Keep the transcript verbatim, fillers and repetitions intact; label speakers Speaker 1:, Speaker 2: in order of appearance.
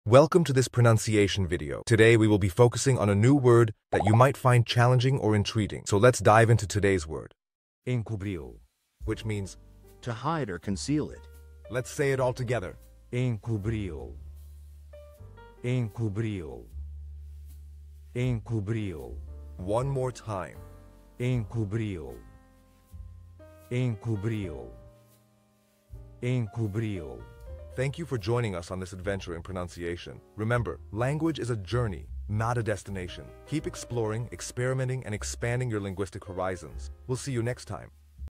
Speaker 1: Welcome to this pronunciation video. Today we will be focusing on a new word that you might find challenging or intriguing. So let's dive into today's word.
Speaker 2: Encobri-lo,
Speaker 1: Which means,
Speaker 3: to hide or conceal it.
Speaker 1: let's say it all together.
Speaker 2: Encobri-lo, Encobri-lo, Encobri-lo,
Speaker 1: One more time.
Speaker 2: Encobri-lo, Encobri-lo, Encobri-lo.
Speaker 1: Thank you for joining us on this adventure in pronunciation. Remember, language is a journey, not a destination. Keep exploring, experimenting, and expanding your linguistic horizons. We'll see you next time.